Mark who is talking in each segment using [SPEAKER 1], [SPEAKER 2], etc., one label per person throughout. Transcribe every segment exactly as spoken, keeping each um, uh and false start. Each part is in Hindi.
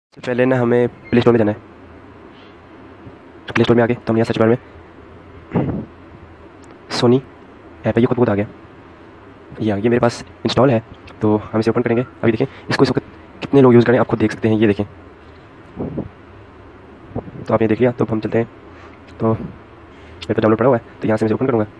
[SPEAKER 1] सबसे पहले ना हमें प्ले स्टोर में जाना है। तो प्ले स्टोर में आ गए तो हम यहाँ सर्च बार में सोनी ऐप है, ये खुद खुद आ गया। ये आ गया मेरे पास इंस्टॉल है, तो हम इसे ओपन करेंगे। अभी देखें इसको इस वक्त कितने लोग यूज़ करें आप खुद देख सकते हैं। ये देखें, तो आपने देख लिया। तो हम चलते हैं, तो मेरे पास डाउनलोड पड़ा हुआ है, तो यहाँ से मैं इसे ओपन करूँगा।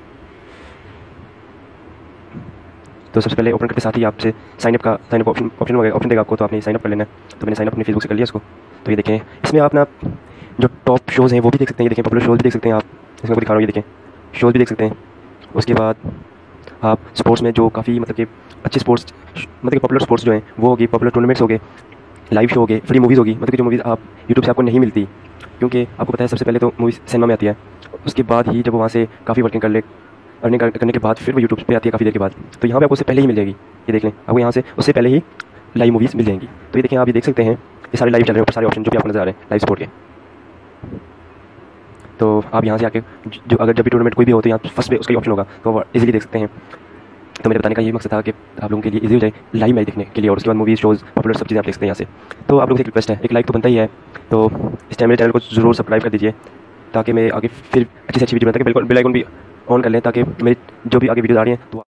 [SPEAKER 1] तो सबसे पहले ओपन करते साथ ही आपसे साइन अप का साइन अप ऑप्शन ऑप्शन वगैरह ऑप्शन देगा आपको, तो आपने साइन अप कर लेना है। तो मैंने साइन अप अपनी फेसबुक से कर लिया इसको। तो ये देखें, इसमें आप ना जो टॉप शोज़ हैं वो भी देख सकते हैं। ये देखें, पॉपुलर शोज़ भी देख सकते हैं आप, इसमें आपको दिखा रहा हूँ। ये देखें, शोज़ भी देख सकते हैं। उसके बाद आप स्पोर्ट्स में जो काफ़ी मतलब कि अच्छे स्पोर्ट्स मतलब कि पॉपुलर स्पोर्ट्स जो हैं वो होगी, पॉपुलर टूर्नामेंट्स हो गए, लाइव शो हो गए, फ्री मूवीज़ होगी। मतलब कि जो मूवीज़ आप यूट्यूब से आपको नहीं मिलती, क्योंकि आपको पता है सबसे पहले तो मूवीज़ सिनेमा में आती है, उसके बाद ही जब वो वहाँ से काफ़ी वर्किंग कर ले अर्निंग करने के बाद फिर वो यूट्यूब पे आती है काफ़ी देर के बाद। तो यहाँ पे आपको उससे पहले ही मिल जाएगी। ये देख लें, आपको यहाँ से उससे पहले ही लाइव मूवीज़ मिल जाएंगी। तो ये देखें, आप ये देख सकते हैं, ये सारे लाइव चल रहे हैं ऊपर, सारे ऑप्शन जो भी आपको नजर आ रहे हैं लाइव स्पोर्ट के। तो आप यहाँ से आके जो अगर जब भी टूर्नामेंट कोई भी हो तो यहाँ फर्स्ट पे उसका ही ऑप्शन होगा, तो वो इजीली देख सकते हैं। तो मेरे बताने का ये मकसद था कि आप लोगों के लिए इजी हो जाए लाइव मैच देखने के लिए, और उसके बाद मूवीज़ शोज़ पॉपुलर सब चीज़ें आप देख सकते हैं यहाँ से। तो आप लोगों से एक रिक्वेस्ट है, एक लाइक तो बनता ही है, तो इस टाइम मेरे चैनल को ज़रूर सब्सक्राइब कर दीजिए, ताकि मैं आगे फिर अच्छी से अच्छी वीडियो बनाता कि बिल्कुल बेल आइकन भी ऑन कर लें, ताकि मेरी जो भी आगे वीडियो आ रही हैं तो